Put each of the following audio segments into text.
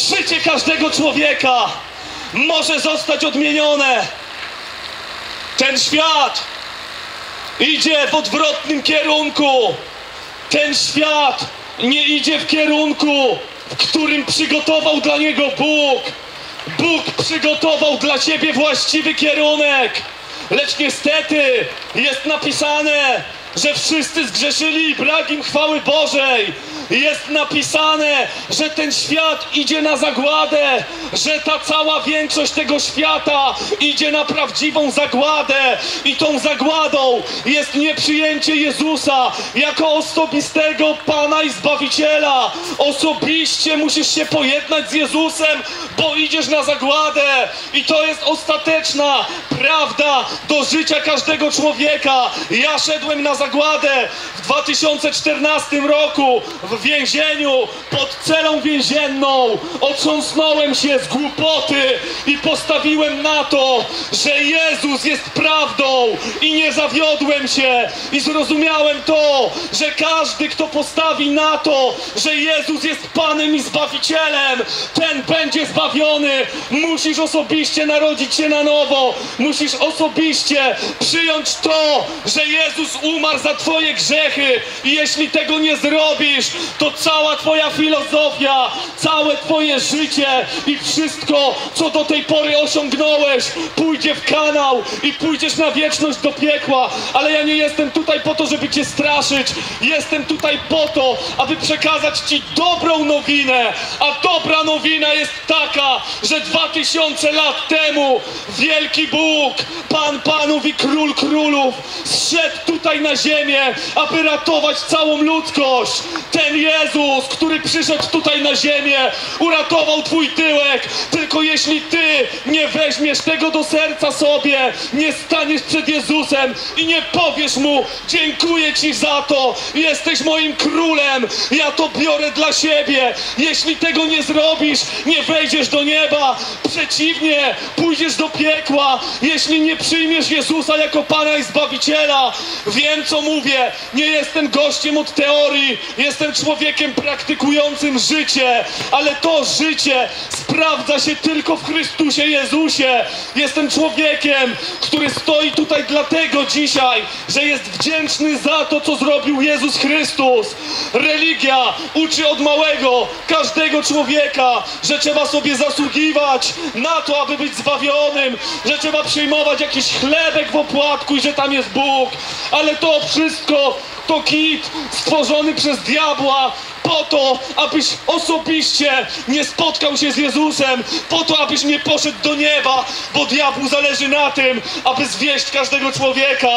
Życie każdego człowieka może zostać odmienione. Ten świat idzie w odwrotnym kierunku. Ten świat nie idzie w kierunku, w którym przygotował dla niego Bóg. Bóg przygotował dla ciebie właściwy kierunek. Lecz niestety jest napisane, że wszyscy zgrzeszyli i brak im chwały Bożej. Jest napisane, że ten świat idzie na zagładę, że ta cała większość tego świata idzie na prawdziwą zagładę. I tą zagładą jest nieprzyjęcie Jezusa jako osobistego Pana i Zbawiciela. Osobiście musisz się pojednać z Jezusem, bo idziesz na zagładę. I to jest ostateczna prawda do życia każdego człowieka. Ja szedłem na zagładę w 2014 roku w więzieniu, pod celą więzienną. Otrząsnąłem się z głupoty i postawiłem na to, że Jezus jest prawdą i nie zawiodłem się. I zrozumiałem to, że każdy, kto postawi na to, że Jezus jest Panem i Zbawicielem, ten będzie zbawiony. Musisz osobiście narodzić się na nowo. Musisz osobiście przyjąć to, że Jezus umarł za twoje grzechy. I jeśli tego nie zrobisz, to cała twoja filozofia, całe twoje życie i wszystko, co do tej pory osiągnąłeś, pójdzie w kanał i pójdziesz na wieczność do piekła. Ale ja nie jestem tutaj po to, żeby cię straszyć. Jestem tutaj po to, aby przekazać ci dobrą nowinę. A dobra nowina jest taka, że 2000 lat temu wielki Bóg, Pan Panów i Król Królów zszedł tutaj na ziemię, aby ratować całą ludzkość. Ten Jezus, który przyszedł tutaj na ziemię, uratował twój tyłek. Tylko jeśli ty nie weźmiesz tego do serca sobie, nie staniesz przed Jezusem i nie powiesz Mu: dziękuję Ci za to, jesteś moim królem, ja to biorę dla siebie. Jeśli tego nie zrobisz, nie wejdziesz do nieba. Przeciwnie, pójdziesz do piekła, jeśli nie przyjmiesz Jezusa jako Pana i Zbawiciela. Wiem, co mówię. Nie jestem gościem od teorii. Jestem człowiekiem praktykującym życie. Ale to życie sprawdza się tylko w Chrystusie Jezusie. Jestem człowiekiem, który stoi tutaj dlatego dzisiaj, że jest wdzięczny za to, co zrobił Jezus Chrystus. Religia uczy od małego każdego człowieka, że trzeba sobie zasługiwać na to, aby być zbawionym, że trzeba przyjmować jakiś chlebek w opłatku i że tam jest Bóg. Ale to wszystko to kit stworzony przez diabła po to, abyś osobiście nie spotkał się z Jezusem, po to, abyś nie poszedł do nieba, bo diabłu zależy na tym, aby zwieść każdego człowieka.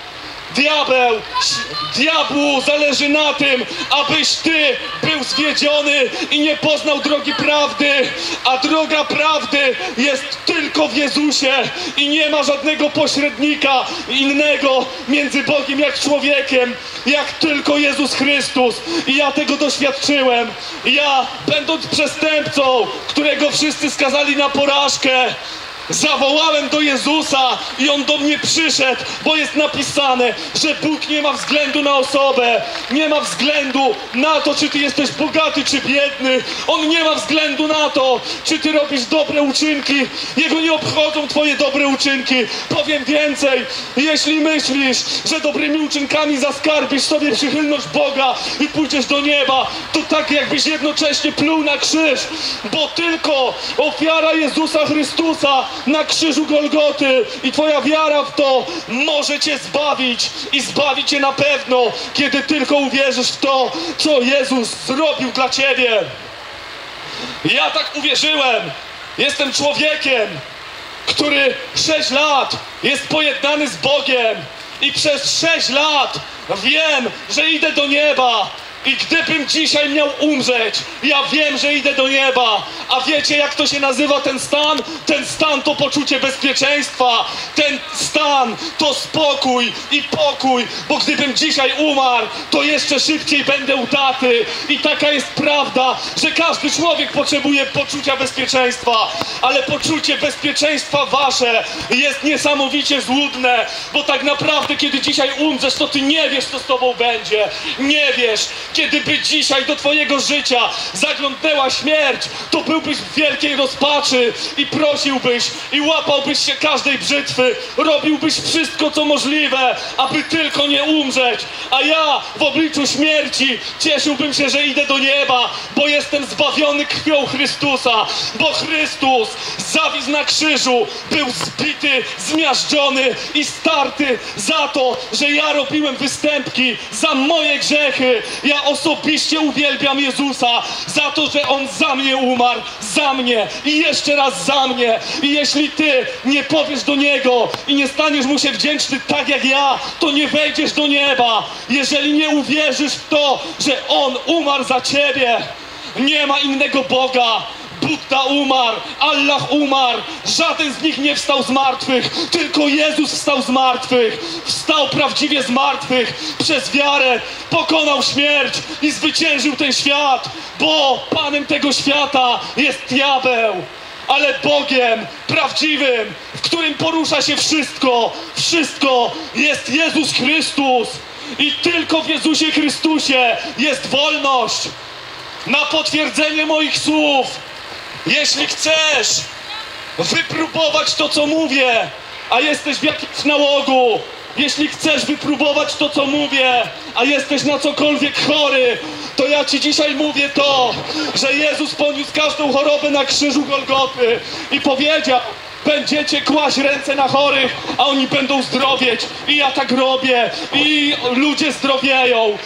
Diabłu zależy na tym, abyś ty był zwiedziony i nie poznał drogi prawdy, a droga prawdy jest tylko w Jezusie i nie ma żadnego pośrednika innego między Bogiem jak człowiekiem, jak tylko Jezus Chrystus. I ja tego doświadczyłem. Ja, będąc przestępcą, którego wszyscy skazali na porażkę, zawołałem do Jezusa i On do mnie przyszedł, bo jest napisane, że Bóg nie ma względu na osobę, nie ma względu na to, czy ty jesteś bogaty, czy biedny. On nie ma względu na to, czy ty robisz dobre uczynki. Jego nie obchodzą twoje dobre uczynki. Powiem więcej, jeśli myślisz, że dobrymi uczynkami zaskarbisz sobie przychylność Boga i pójdziesz do nieba, to tak jakbyś jednocześnie pluł na krzyż, bo tylko ofiara Jezusa Chrystusa na krzyżu Golgoty i twoja wiara w to może cię zbawić i zbawi cię na pewno, kiedy tylko uwierzysz w to, co Jezus zrobił dla ciebie. Ja tak uwierzyłem. Jestem człowiekiem, który 6 lat jest pojednany z Bogiem i przez 6 lat wiem, że idę do nieba. I gdybym dzisiaj miał umrzeć, ja wiem, że idę do nieba. A wiecie, jak to się nazywa ten stan? Ten stan to poczucie bezpieczeństwa. Ten stan to spokój i pokój. Bo gdybym dzisiaj umarł, to jeszcze szybciej będę u taty. I taka jest prawda, że każdy człowiek potrzebuje poczucia bezpieczeństwa. Ale poczucie bezpieczeństwa wasze jest niesamowicie złudne. Bo tak naprawdę, kiedy dzisiaj umrzesz, to ty nie wiesz, co z tobą będzie. Nie wiesz. Kiedyby dzisiaj do twojego życia zaglądnęła śmierć, to byłby byłbyś w wielkiej rozpaczy i prosiłbyś i łapałbyś się każdej brzytwy, robiłbyś wszystko co możliwe, aby tylko nie umrzeć, a ja w obliczu śmierci cieszyłbym się, że idę do nieba, bo jestem zbawiony krwią Chrystusa, bo Chrystus zawisł na krzyżu, był zbity, zmiażdżony i starty za to, że ja robiłem występki za moje grzechy. Ja osobiście uwielbiam Jezusa za to, że On za mnie umarł, za mnie i jeszcze raz za mnie. I jeśli ty nie powiesz do Niego i nie staniesz Mu się wdzięczny tak jak ja, to nie wejdziesz do nieba. Jeżeli nie uwierzysz w to, że On umarł za ciebie, nie ma innego Boga. Budda umarł, Allah umarł, żaden z nich nie wstał z martwych, tylko Jezus wstał z martwych, wstał prawdziwie z martwych, przez wiarę pokonał śmierć i zwyciężył ten świat, bo Panem tego świata jest diabeł, ale Bogiem prawdziwym, w którym porusza się wszystko jest Jezus Chrystus i tylko w Jezusie Chrystusie jest wolność. Na potwierdzenie moich słów, jeśli chcesz wypróbować to, co mówię, a jesteś w jakimś nałogu, jeśli chcesz wypróbować to, co mówię, a jesteś na cokolwiek chory, to ja ci dzisiaj mówię to, że Jezus poniósł każdą chorobę na krzyżu Golgoty i powiedział: będziecie kłaść ręce na chorych, a oni będą zdrowieć. I ja tak robię. I ludzie zdrowieją.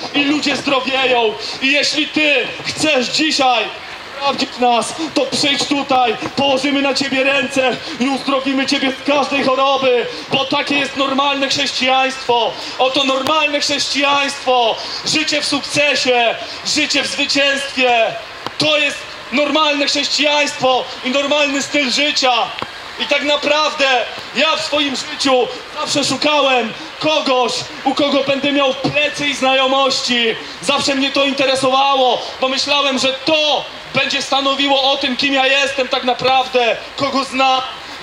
I jeśli ty chcesz dzisiaj sprawdzić nas, to przyjdź tutaj, położymy na ciebie ręce i uzdrowimy ciebie z każdej choroby, bo takie jest normalne chrześcijaństwo. Oto normalne chrześcijaństwo, życie w sukcesie, życie w zwycięstwie. To jest normalne chrześcijaństwo i normalny styl życia. I tak naprawdę ja w swoim życiu zawsze szukałem kogoś, u kogo będę miał plecy i znajomości. Zawsze mnie to interesowało, bo myślałem, że to będzie stanowiło o tym, kim ja jestem tak naprawdę, kogo znam,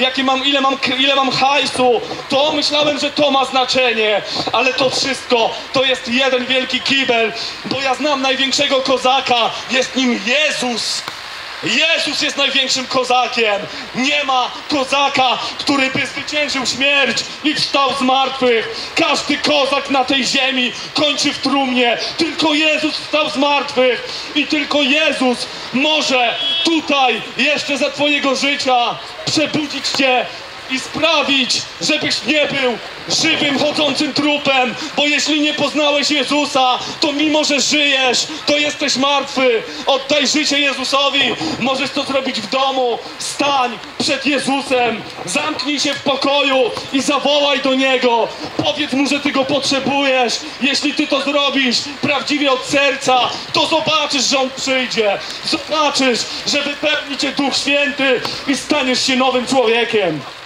ile mam hajsu. To myślałem, że to ma znaczenie, ale to wszystko to jest jeden wielki kibel, bo ja znam największego kozaka, jest nim Jezus. Jezus jest największym kozakiem. Nie ma kozaka, który by zwyciężył śmierć i wstał z martwych. Każdy kozak na tej ziemi kończy w trumnie. Tylko Jezus wstał z martwych i tylko Jezus może tutaj jeszcze za twojego życia przebudzić cię i sprawić, żebyś nie był żywym, chodzącym trupem, bo jeśli nie poznałeś Jezusa, to mimo, że żyjesz, to jesteś martwy. Oddaj życie Jezusowi. Możesz to zrobić w domu. Stań przed Jezusem, zamknij się w pokoju i zawołaj do Niego. Powiedz Mu, że Ty Go potrzebujesz. Jeśli Ty to zrobisz prawdziwie od serca, to zobaczysz, że On przyjdzie. Zobaczysz, że wypełni Cię Duch Święty i staniesz się nowym człowiekiem.